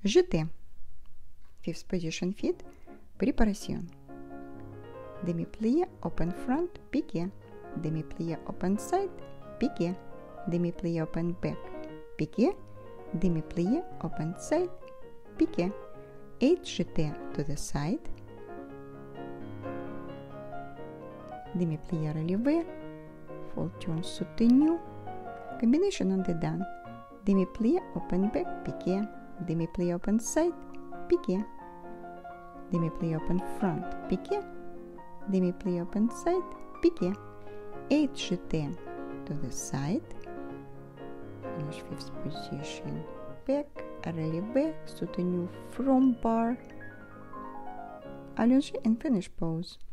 jeté, fifth position feet, préparation, demi-plié, open front, piqué, demi-plié, open side, piqué, demi-plié, open back, piqué, demi-plié, open side, piqué, 8 jeté to the side, demi-plié relevé, full turn soutenu, combination on the down, demi-plié, open back, piqué, demi-plié, open side, piqué, demi-plié, open front, piqué, demi-plié, open side, piqué, 8 jeté to the side, finish fifth position, back, relevé, soutenu from bar, allongé and finish pose.